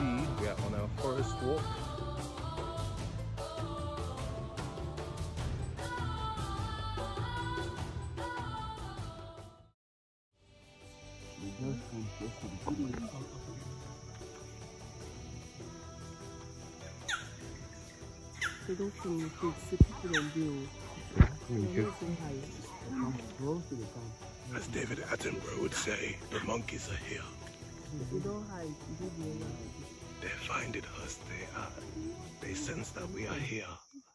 see, we are on our forest walk. They don't seem to see people and do. As David Attenborough would say, the monkeys are here. They don't hide. They're finding us. They sense that we are here.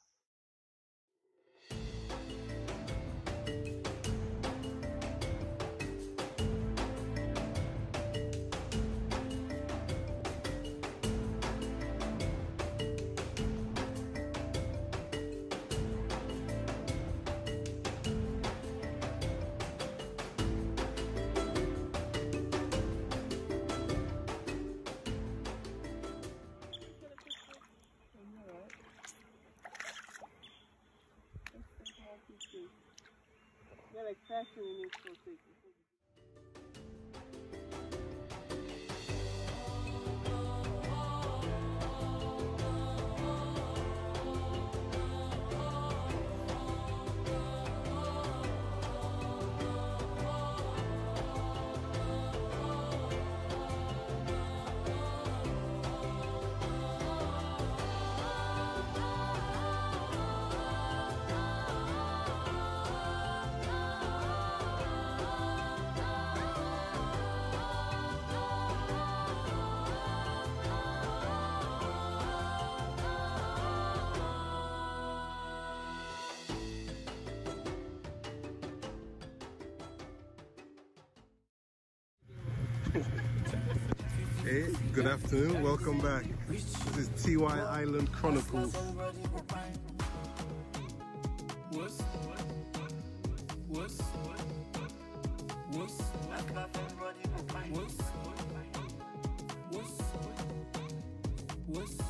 They're like fashion in this so thick. Hey, good afternoon, welcome back. This is Tiwai Island Chronicles. What's